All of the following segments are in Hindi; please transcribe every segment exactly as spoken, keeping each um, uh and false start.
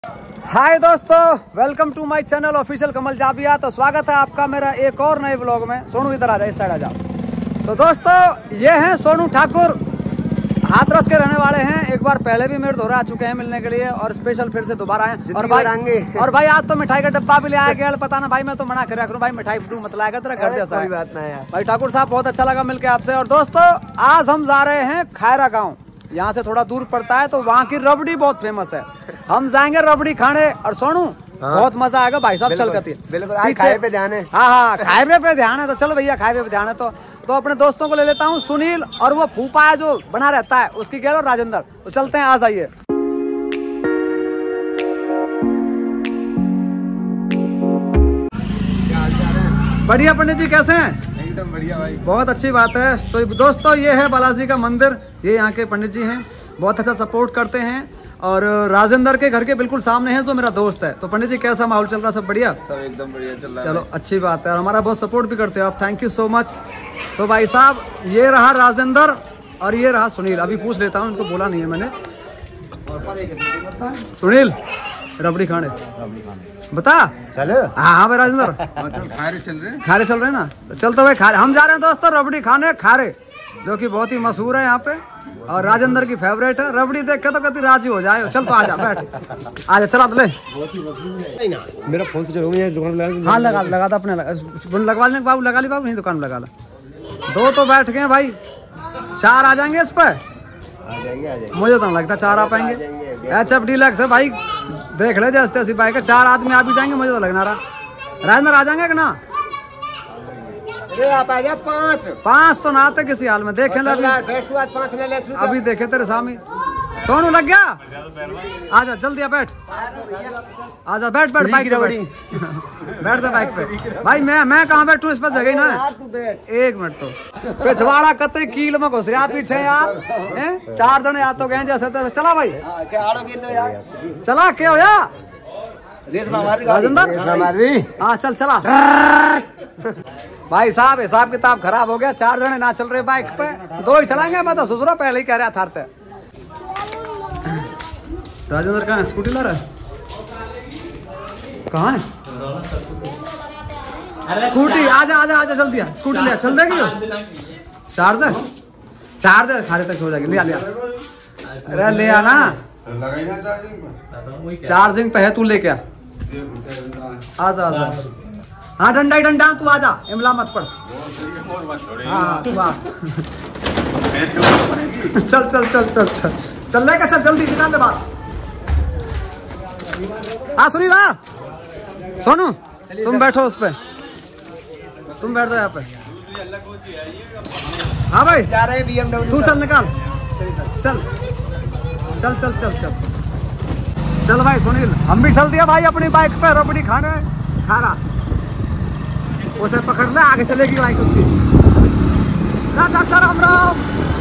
हाय दोस्तों, welcome to my channel official Kamal Jabiya. तो स्वागत है आपका मेरा एक और नए व्लॉग में। सोनू इधर आ जा, इस साइड आ जा। तो दोस्तों ये हैं सोनू ठाकुर, हाथरस के रहने वाले हैं। एक बार पहले भी मेरे दोहरा आ चुके हैं मिलने के लिए और स्पेशल फिर से दोबारा आए। और भाई और भाई आज तो मिठाई का डब्बा भी ले आया गया। पता ना भाई, मैं तो मना कर रहा करूँ भाई, मिठाई मत लाएगा, तेरा घर जैसा है। बात ना है भाई। ठाकुर साहब बहुत अच्छा लगा मिलके आपसे। और दोस्तों आज हम जा रहे हैं खैरा गाँव, यहाँ से थोड़ा दूर पड़ता है। तो वहाँ की रबड़ी बहुत फेमस है, हम जाएंगे रबड़ी खाने। और सोनू हाँ। बहुत मजा आएगा भाई साहब, चल करती बिल्कुल। आज खाए पे ध्यान है। हाँ हाँ खाए पे ध्यान है। तो चलो भैया खाए पे ध्यान है। तो तो अपने दोस्तों को ले लेता हूँ, सुनील और वो फूफा है जो बना रहता है उसकी क्या और राजेंद्र। तो चलते हैं, आ जाइए। बढ़िया पंडित जी, कैसे हैं? एकदम बढ़िया भाई, बहुत अच्छी बात है। तो दोस्तों ये है बालाजी का मंदिर, ये यहाँ के पंडित जी हैं, बहुत अच्छा सपोर्ट करते हैं। और राजेंद्र के घर के बिल्कुल सामने है जो मेरा दोस्त है। तो पंडित जी कैसा माहौल चल रहा है? सब बढ़िया, सब एकदम बढ़िया चल रहा है। चलो अच्छी बात है, और हमारा बहुत सपोर्ट भी करते हो आप, थैंक यू सो मच। तो भाई साहब ये रहा राजेंद्र और ये रहा सुनील। अभी पूछ लेता हूँ, इनको बोला नहीं है मैंने। सुनील रबड़ी खाने बता। चलो हाँ हाँ भाई राजेंद्र, खारे चल रहे हैं, खारे चल रहे हैं ना। तो चल तो भाई खारे हम जा रहे हैं दोस्तों, रबड़ी खाने खारे, जो कि बहुत ही मशहूर है यहाँ पे और राजेंद्र की फेवरेट है। रबड़ी देख के तो कभी राजी हो जाए। चल तो आजा, बैठ आजा, चला तो ले। मेरा फोन से जो दुकान लगा। हाँ लगा लगा था अपने लगा, लगवा लें बाबू, लगा ली बाबू, नहीं दुकान में लगा ला। दो तो बैठ गए भाई, चार आ जाएंगे इस पर। मुझे तो लगता चार आ पाएंगे। एच एफ डीलक्स है भाई, देख ले जैसे ऐसी बाइक है, चार आदमी आ भी जाएंगे मुझे तो लगना रहा। राजेंद्र आ जाएंगे कि ना? अरे आप आ जा, पाँच पाँच तो ना आते किसी हाल में, देखे ले पाँच ले ले अभी देखे तेरे सामने। सोनू लग गया, आजा जल्दी आ, बैठ आजा, बैठ बैठ बाइक पे बैठ बैठ दे बाइक पे भाई। मैं मैं कहाँ बैठूं, इस पर जगह ना है। एक मिनट तो पिछवाड़ा कते कील में घुस रहा पीछे यार, चार जने आ तो गए जैसे तैसे। चला भाई, चला क्या हो यार राजेंद्र? हाँ चल चला भाई साहब, हिसाब किताब खराब हो गया, चार जने ना चल रहे बाइक पे, दो ही चलाएंगे। मैं तो ससुरा पहले ही कह रहा था। राजेंद्र कहाँ है? स्कूटी ला रहा है? कहाँ है स्कूटी? आजा आजा आजा जल्दी आ, स्कूटी ले चल देगी। चार्जर चार्जर खाने तक हो जाएगी, लिया लिया। अरे ले आना, चार्जिंग पे है, तू लेके आ। आजा आजा, हाँ डंडा ही डंडा, तू आजा, इमला मत पड़। हाँ तू आ चल चल चल चल चल चल लेके चल, जल्दी निकाल दे बात। हाँ सुनील, हाँ सोनू तुम बैठो उस पे, तुम बैठ दो यहाँ पे। हाँ भाई जा रहे हैं बी एम डब्ल्यू। तू चल निकाल, चल चल चल चल चल चल भाई सुनील, हम भी चल दिया भाई अपनी बाइक पे रबड़ी खाने खारा। उसे पकड़ ले, आगे चलेगी बाइक उसकी। राजा राम राम।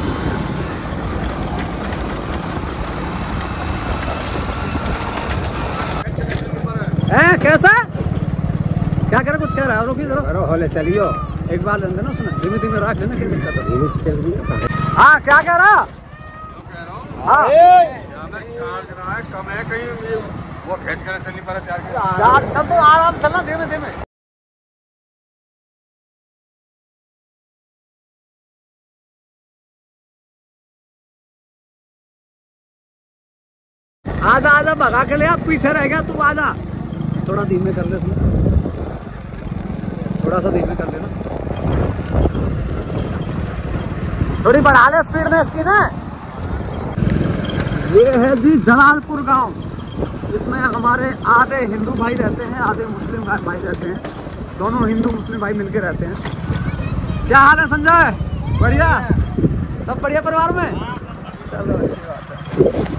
हैं कैसा क्या कह रहा, कुछ कह रहा है? रुकी जरा, होले चलियो, एक बार लेन देना, सुना धीमे धीमे रख लेना, क्या दिक्कत है? चल हाँ क्या कह रहा? हाँ कम है कहीं, वो खेच कर चलनी पड़ा चार, चल तो आराम चलना, धीमे धीमे। आजा आजा, भगा के ले, आप पीछे रह गया तू, आजा। थोड़ा धीमे कर ले, थोड़ा सा धीमे कर लेना, थोड़ी बढ़ा ले स्पीड में इसकी ना। ये है जी जलालपुर गांव, इसमें हमारे आधे हिंदू भाई रहते हैं, आधे मुस्लिम भाई रहते हैं। दोनों हिंदू मुस्लिम भाई मिलके रहते हैं। क्या हाल है संजय? बढ़िया, सब बढ़िया परिवार में? चलो अच्छी बात है।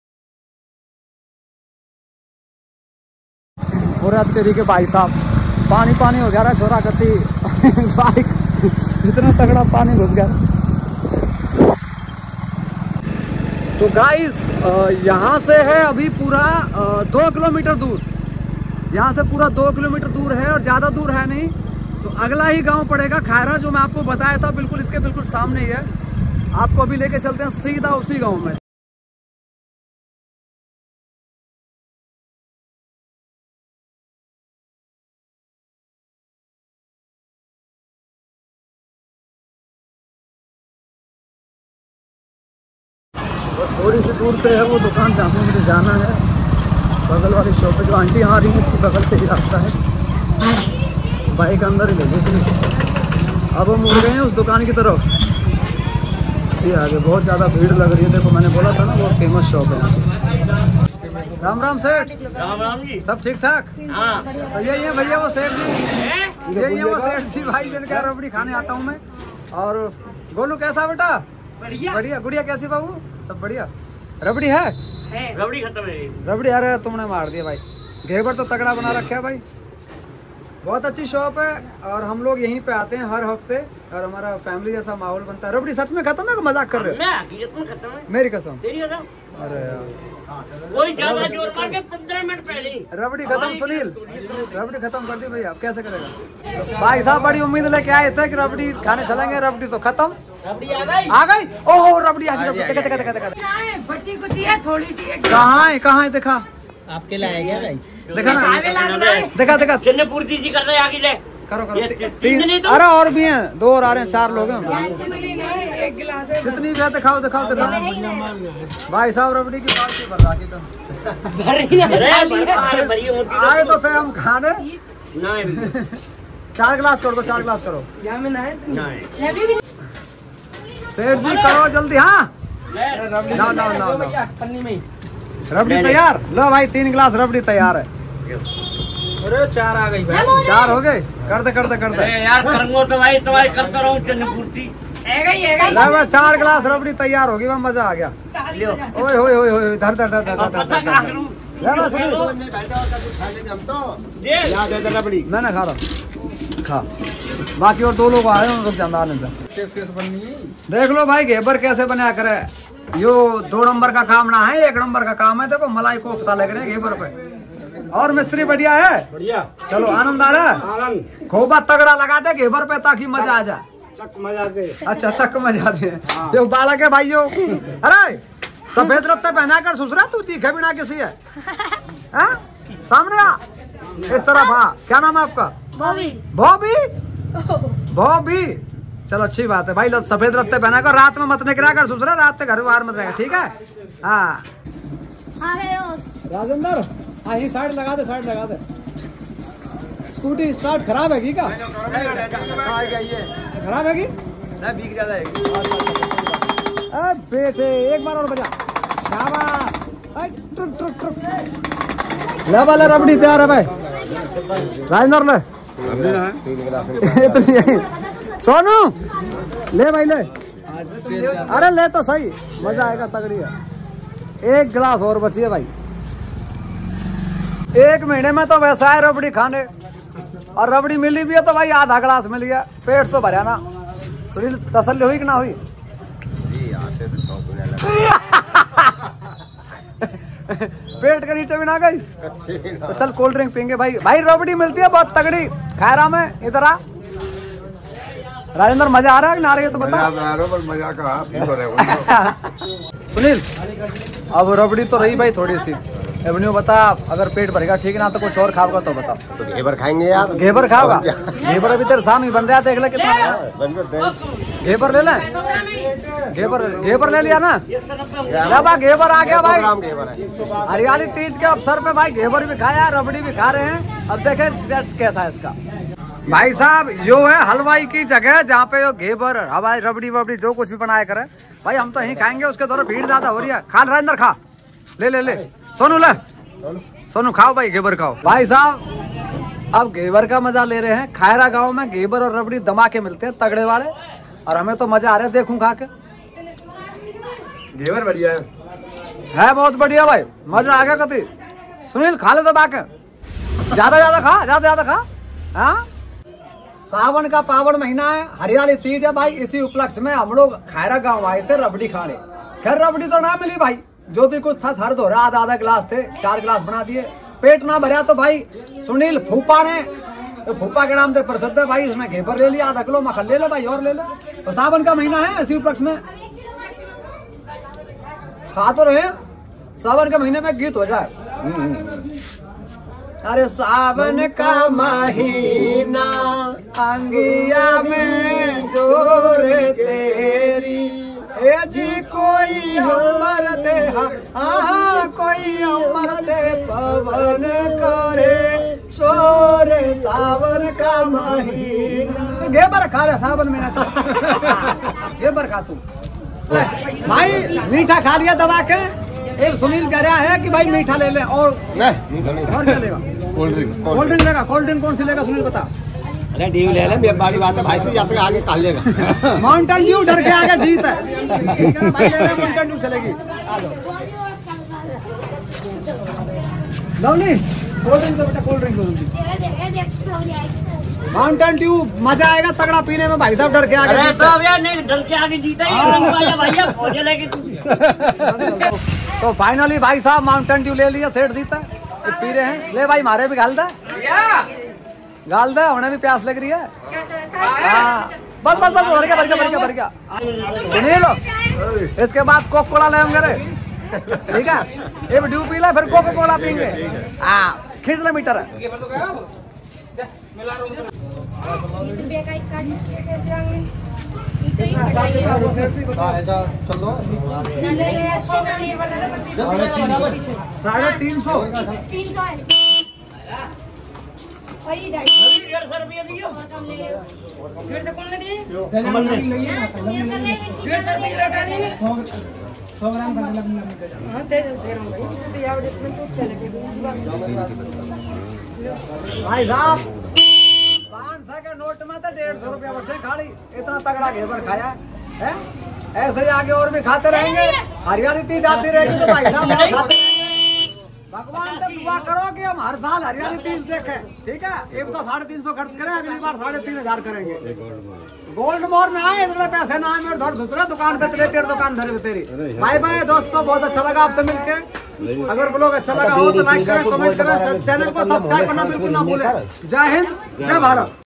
और तेरी के भाई साहब पानी पानी हो गया रहा छोरा कती बाइक इतना तगड़ा पानी घुस गया। तो गाइस यहाँ से है अभी पूरा दो किलोमीटर दूर, यहाँ से पूरा दो किलोमीटर दूर है और ज़्यादा दूर है नहीं। तो अगला ही गांव पड़ेगा खैरा, जो मैं आपको बताया था बिल्कुल इसके बिल्कुल सामने ही है। आपको अभी लेके चलते हैं सीधा उसी गांव में। बस थोड़ी सी दूर पे है वो दुकान जहाँ पे मुझे जाना है, बगल वाली शॉप पे। जो आंटी आ रही है इसकी बगल से ही रास्ता है, बाइक अंदर ही लगी इसलिए। अब हम उड़ गए हैं उस दुकान की तरफ। ये आगे बहुत ज़्यादा भीड़ लग रही है। देखो मैंने बोला था ना बहुत फेमस शॉप है यहाँ पे। राम राम सेठ। राम राम जी। सब ठीक ठाक? हाँ। तो यही है भैया वो सेठ जी, यही है वो सेठ जी भाई जिनके यहाँ रबड़ी खाने आता हूँ मैं। और गोलू कैसा बेटा? बढ़िया बढ़िया। गुड़िया कैसी बाबू? सब बढ़िया। रबड़ी है? है। रबड़ी खत्म है। रबड़ी अरे तुमने मार दिया भाई, घेवर तो तगड़ा बना रखा है भाई। बहुत अच्छी शॉप है और हम लोग यहीं पे आते हैं हर हफ्ते और हमारा फैमिली जैसा माहौल बनता है। रबड़ी सच में खत्म है कि मजाक कर रहे हो? मैं खत्म है मेरी कसम। तेरी कसम। अरे यार कोई ज्यादा जोर मार के पंद्रह मिनट पहले रबड़ी खत्म। सुनील रबड़ी खत्म कर दी भैया, अब कैसे करेगा? भाई साहब बड़ी उम्मीद लेके आए थे कि रबड़ी खाने चलेंगे, रबड़ी तो खत्म। रबड़ी आ गई। आ गई? ओहो रबड़ी आ गई। रबड़ी देखा देखा देखा देखा बची कुछ है थोड़ी सी। कहाँ है कहाँ है? देखा आपके लाए क्या भाई? देखा ना, देखा देखा जिन्हें पूर्ति जी कर रहे आगे ले करो ये करो। तीन तीन नहीं तो? अरे और भी हैं, दो और आ रहे हैं, चार लोग हैं। एक गिलास है। जितनी भी है दिखाओ दिखाओ दिखाओ। भाई साहब रबड़ी की बाल्टी भर रखी तुम। अरे भरी होती आए तो थे हम खाने। नहीं चार गिलास कर दो, चार गिलास करो। नहीं सेठ जी करो जल्दी। हाँ ना ना ना ना पन्नी में रबड़ी तैयार। लो भाई तीन गिलास रबड़ी तैयार है। अरे चार आ गई भाई। चार हो गए? कर दे कर दे कर दे। अरे यार करूंगा तो भाई तुम्हारी करता रहूँ चन्न पूर्ति। ला चार गिलास रबड़ी तैयार होगी, वह मजा आ गया। ओए होए होए होए धर धर धर धर धर पता धर क्या धर। करूँ? ले लो सुनील, दे रबड़ी मैं ना खा रहा खा। बाकी और दो लोग आए हैं उनको चंदा आने से। देख लो भाई घेबर कैसे बनाया करे। यो दो नंबर का काम ना है, एक नंबर का काम है। देखो मलाई कोफ्ता लग रहे हैं घेबर पे। और मिस्त्री बढ़िया है? बढ़िया। चलो आनंद आ रहा है? आनंद खोबा तगड़ा लगा दे घेबर पे ताकि मजा आ जाए। चक मजा दे। अच्छा तक मजा दे। जो बालक है भाइयों, अरे सफेद रत्ते पहना कर सुसरा तू तीखे बिना किसी है, है? सामने आ इस तरफ। हाँ क्या नाम है आपका? बॉबी। बॉबी बॉबी चलो अच्छी बात है भाई। सफेद रत्ते पहना कर, रात में मत निकला कर सुसरा, रात के घर बाहर मत रहेगा ठीक है? हाँ राजेंद्र यही साइड लगा दे, साइड लगा दे। स्कूटी स्टार्ट खराब है की का? खराब है की? भीग ज्यादा है। अरे बेटे एक बार और बजा। शाबाश। अरे ट्रुक ट्रुक ट्रुक। ले वाला रबड़ी तैयार है भाई। राजेंद्र ले इतनी यही। सोनू ले भाई ले। अरे ले तो सही, मजा आएगा तगड़ी है। एक गिलास और बची है भाई। एक महीने में तो वैसा है रबड़ी खाने, और रबड़ी मिली भी है तो भाई आधा गिलास मिल गया, पेट तो भरा ना। सुनील तसल्ली हुई कि ना हुई? पेट के नीचे भी ना गई तो चल कोल्ड ड्रिंक पियेंगे भाई। भाई रबड़ी मिलती है बहुत तगड़ी खैरा में। इधर आ राजेंद्र, मजा आ रहा है कि ना आ रही है तो बता। मजा का सुनील अब रबड़ी तो रही भाई थोड़ी सी। एवन्यू बता, अगर पेट भरेगा ठीक ना तो कुछ और खाओगा तो बता। तो घेवर खाएंगे यार। घेवर खाओगा? घेवर अभी तेरे सामने बन रहा है, देख ले कितना। घेवर ले ले, घेवर घेवर ले लिया ना? बा घेवर आ गया भाई। हरियाली तीज के अवसर पे भाई घेवर भी खाया, रबड़ी भी खा रहे हैं। अब देखे टेस्ट कैसा है इसका। भाई साहब यो है हलवाई की जगह जहाँ पे यो घेवर हवाई रबड़ी वबड़ी जो कुछ भी बनाया करे भाई, हम तो यहीं खाएंगे। उसके द्वारा भीड़ ज्यादा हो रही है। खा राजेंद्र खा, ले ले ले। सोनू ले, सोनू खाओ भाई घेवर खाओ। भाई साहब अब घेवर का मजा ले रहे हैं। खैरा गांव में घेवर और रबड़ी धमाके मिलते हैं तगड़े वाले, और हमें तो मजा आ रहा है। देखूं खा के घेवर बढ़िया है, है बहुत बढ़िया भाई, मजा आ गया कति। सुनील खा ले दबा के, ज्यादा ज्यादा खा, ज्यादा ज्यादा खा। हाँ, सावन का पावन महीना है, हरियाली तीज है भाई। इसी उपलक्ष्य में हम लोग खैरा गांव आए थे रबड़ी खाने। खैर रबड़ी तो ना मिली भाई, जो भी कुछ था थर धोरा, आधा आधा गिलास थे, चार गिलास बना दिए। पेट ना भरा तो भाई सुनील फूफा ने, तो फूफा के नाम से प्रसिद्ध है भाई, उसने घेपर ले लिया, आधा किलो मक्खन ले लो भाई और ले लो। तो सावन का महीना है, इसी उपलक्ष्य में खा तो रहे, सावन के महीने में गीत हो जाए। अरे सावन का महीना अंगिया में जोर तेरी, ए जी कोई अमर दे, हाँ कोई अमर दे पवन करे शोर सावन का महीना। घेबर खा ले सावन में, घेबर खा तू भाई। मीठा खा लिया दबा के, एक सुनील कह रहा है कि भाई मीठा ले ले और और क्या लेगा? Cold drink. कोल्ड ड्रिंक लेगा? कोल्ड ड्रिंक कौन सी लेगा सुनील बता? अरे ड्यू ले ले, बड़ी बात है भाई से, यात्रा आगे काल लेगा। माउंटेन ड्यू डर के आगे जीत है, ठीक है ना भाई, ले रहे माउंटेन ड्यू चलेगी। लवली कोल्ड ड्रिंक दो बेटा, कोल्ड ड्रिंक दो। माउंटेन ड्यू मजा आएगा तगड़ा पीने में भाई साहब, डर के आगे अरे तो अब यार नहीं, डर के आगे जीता है भैया, फौजे लेके तू। तो फाइनली भाई साहब माउंटेन ड्यू ले लिया, सेठ जीता ये पी रहे हैं। ले भाई मारे भी गाल दा, गाल दा, उन्हें भी प्यास लग रही है। हाँ बस बस बस भर गया भर गया भर गया भर गया। सुनील इसके बाद कोक कोला ले हम करे, ठीक है? ये ड्यू पी ले, फिर कोको कोला पीएंगे। हाँ खींच ले मीटर है। साढ़े तीन सौ भाई साहब, पाँच सौ के नोट में तो डेढ़ सौ रुपया बचे खाली, इतना तगड़ा घेवर खाया है। ऐसे ही आगे और भी खाते रहेंगे, हरियाली तीज आती रहेगी तो भाई साहब और खाते रहेंगे। भगवान से दुआ करो कि हम हर साल हरियाली तीज देखें, ठीक है? एक तो साढ़े तीन सौ खर्च करें, अगली बार साढ़े तीन हजार करेंगे। गोल्ड मोर में आए, इतने पैसे ना आए, मेरे धर दूसरे दुकान पे तेरे तेरे दुकान धरे तेरी। बाय बाय दोस्तों, बहुत अच्छा लगा आपसे मिलके। अगर ब्लॉग अच्छा लगा हो तो लाइक करें, कमेंट करें, चैनल को सब्सक्राइब करना बिल्कुल ना भूलें। जय हिंद, जय भारत।